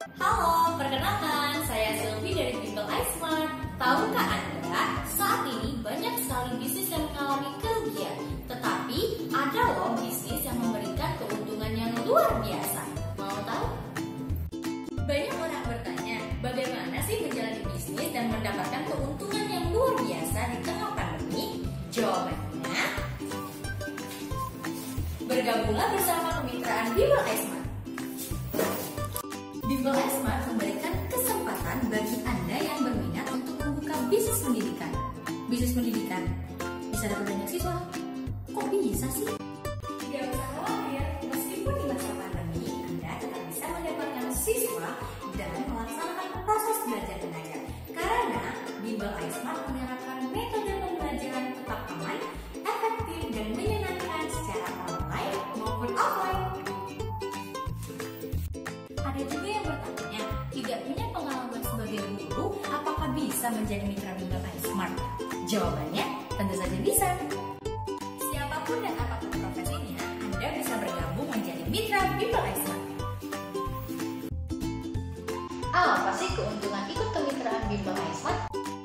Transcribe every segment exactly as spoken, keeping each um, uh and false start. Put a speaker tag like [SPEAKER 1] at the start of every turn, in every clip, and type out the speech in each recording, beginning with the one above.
[SPEAKER 1] Halo, perkenalkan, saya Sylvie dari Bimbel iSmart. Tahukah Anda, saat ini banyak sekali bisnis yang mengalami kerugian. Tetapi ada loh bisnis yang memberikan keuntungan yang luar biasa. Mau tahu? Banyak orang bertanya, bagaimana sih menjalani bisnis dan mendapatkan keuntungan yang luar biasa di tengah pandemi? Jawabannya, bergabunglah bersama kemitraan Bimbel iSmart. Bimbel iSmart memberikan kesempatan bagi Anda yang berminat untuk membuka bisnis pendidikan. Bisnis pendidikan bisa dapat banyak siswa. Kok bisa sih? Tidak usah khawatir, meskipun di masa pandemi Anda tetap bisa mendapatkan siswa dan melaksanakan proses belajar mengajar. Karena Bimbel iSmart menerapkan metode pembelajaran tetap aman, efektif dan menyenangkan secara online maupun offline. Ada juga yang bertanya, tidak punya pengalaman sebagai guru, apakah bisa menjadi mitra Bimbel iSmart? Jawabannya, tentu saja bisa. Siapapun dan apapun profesinya, Anda bisa bergabung menjadi mitra Bimbel iSmart. Apa sih keuntungan ikut kemitraan Bimbel iSmart?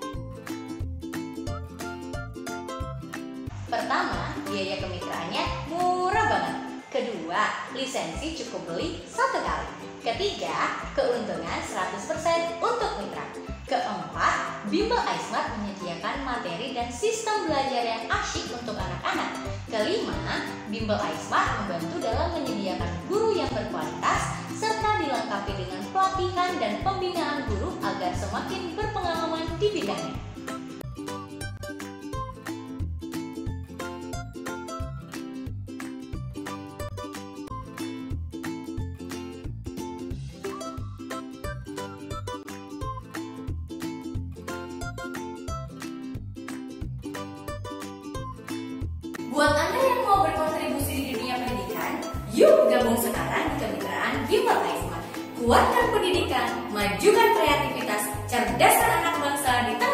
[SPEAKER 1] Pertama, biaya kemitraannya murah banget. Kedua, lisensi cukup beli satu kali. Ketiga, keuntungan seratus persen untuk mitra. Keempat, Bimbel iSmart menyediakan materi dan sistem belajar yang asyik untuk anak-anak. Kelima, Bimbel iSmart membantu dalam menyediakan guru yang berkualitas serta dilengkapi dengan pelatihan dan pembinaan guru agar semakin berpengalaman di bidangnya. Buat Anda yang mau berkontribusi di dunia pendidikan, yuk gabung sekarang di kemitraan Bimbel iSmart. Kuatkan pendidikan, majukan kreativitas, cerdaskan anak bangsa di tengah